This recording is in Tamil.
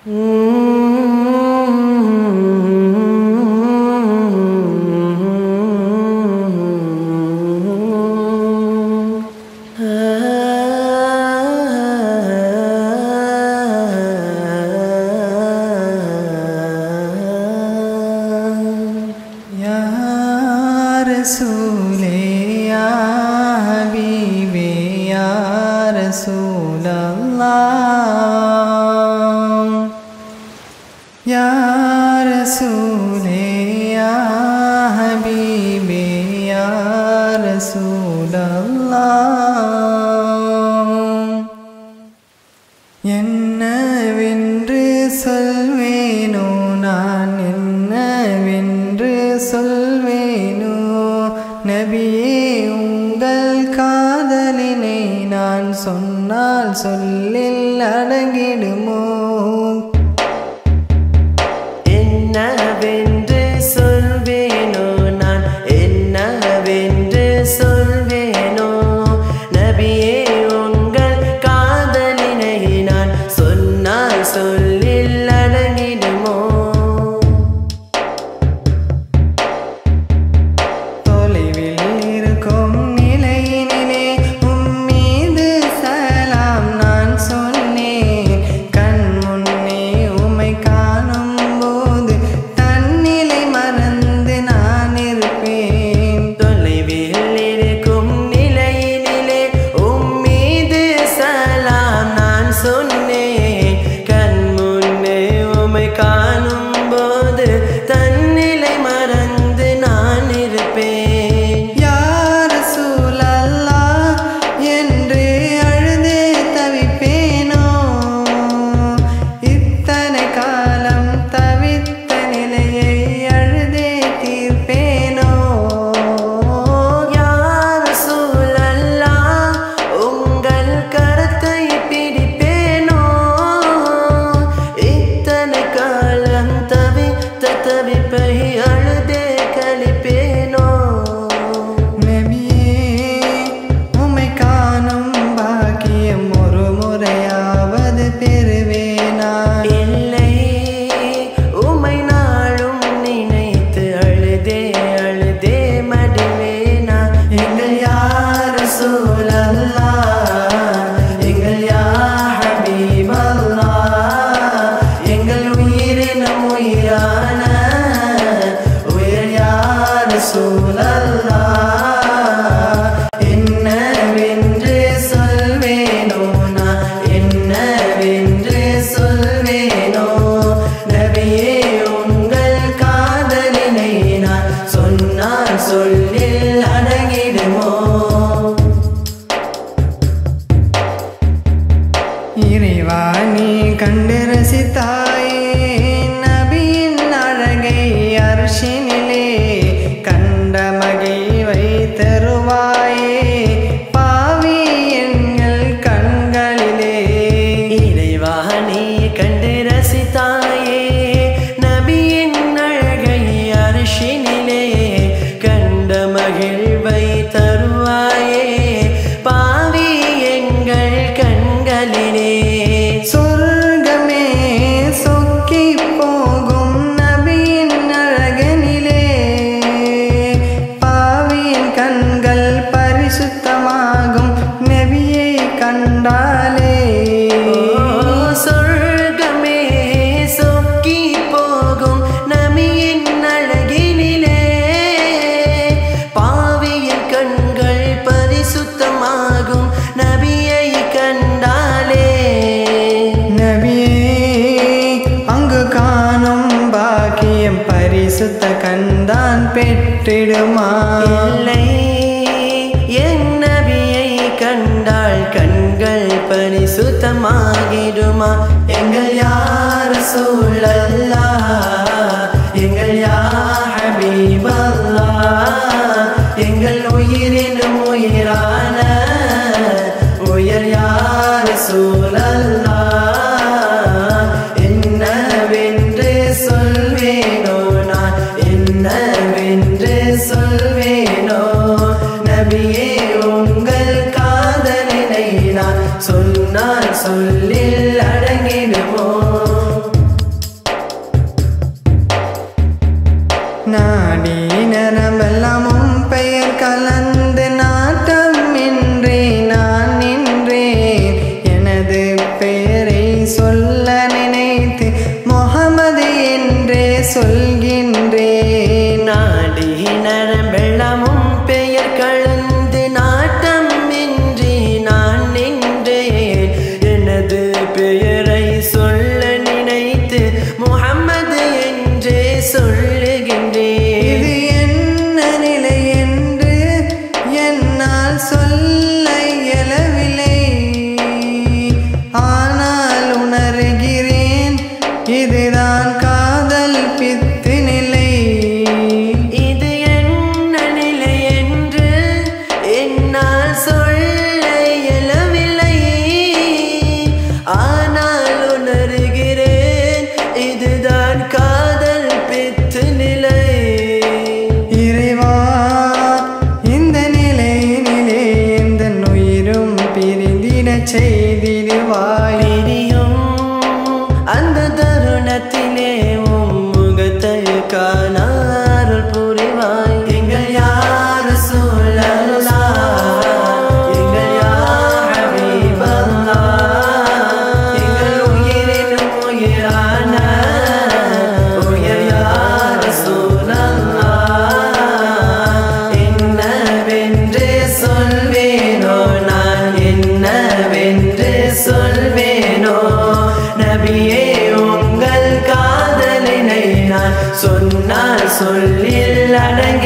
रसूले या हबीबे या रसूल अल्लाह या रसूले या हबीबे या रसूल अल्लाह என்னவென்று சொல்வேனோ நான் என்னவென்று சொல்வேனோ நபியே உங்கள் காதலினை நான் சொன்னால் சொல்லில் அடங்கிடுமோ என்னவென்று சொல்வேனோ நான் என்னவென்று சொல்வேனோ நபியே உங்கள் காதலினை நான் சொன்னால் சொல்லில் அடங்கிடுமோ என்னவென்று சொல்வேனோ நான் என்னவென்று சொல்வேனோ நபியே உங்கள் காதலினை நான் சொன்னால் சொல்லில் அடங்கிடுமோ இறைவா நீ கண்டு ரசித்தாயே நபியின் அழகை அர்ஷினிலே கண்ட மகிழ்வை தருவாயே பாவி எங்கள் கண்களிலே இறைவா நீ கண்டு ரசித்தாயே நபியின் அழகை அர்ஷினிலே கண்ட மகிழ்வை தருவாயே பாவி எங்கள் கண்களிலே சொர்க்கமே சொக்கி போகும் நபியின் அழகனிலே பாவியின் கண்கள் பரிசுத்தமாகும் நபியை கண்டாலே சொர்க்கமே சொக்கி போகும் நபியின் அழகினிலே பாவியின் கண்கள் பரிசுத்தமாகும் நபியை கண்டாலே நபியே அங்கு காணும் பாக்கியம் பரிசுத்த கண்தான் பெற்றிடுமா இல்லை என் நபியை கண்டால் கண்கள் பரிசுத்தமாகிடுமா எங்கள் யா ரசூலல்லாஹ் எங்கள் யா ஹபீபல்லாஹ் எங்கள் உயிரினும் உயிரான உயர் யா ரசூலல்லாஹ் என்னவென்று சொல்வேனோ நான் என்னவென்று சொல்வேனோ நபியே உங்கள் காதலினை நான் சொன்னால் சொல்லில் அடங்கிடுமோ சொல்ல நினைத்து முஹம்மது என்றே சொல்கின்றேன். நாடி நரம்பெல்லாமும் பெயர் கலந்து நாட்டம் இன்றி நான் நின்றேன். எனது பெயரை சொல்ல நினைத்து முஹம்மது என்றே சொல்லுகின்றேன். இது என்ன நிலை என்று என்னால் சொல்ல இயலவில்லை. ஆனால் உணர்கிறேன் இதுதான் காதல் பித்து நிலை. இது என்ன நிலை என்று என்னால் சொல்ல இயலவில்லை. ஆனால் உணர்கிறேன் இதுதான் காதல் பித்து நிலை. இறைவா, இந்த நிலையினிலே எந்த உயிரும் பிரிந்திடச் செய்திடுவாய். பிரியும் அந்த தருணத்திலே உம் முகத்தை காணாருள் புரிவாய். எங்கள் யா ரசூலல்லாஹ், எங்கள் யா ஹபீபல்லாஹ், எங்கள் உயிரினும் உயிரான உயிர் யா ரசூலல்லாஹ். என்னவென்று சொல்வேனோ நான், என்னவென்று சொல்வேனோ நபியே உங்கள் காதலினை நான் சொன்னால் சொல்லில் அடங்கி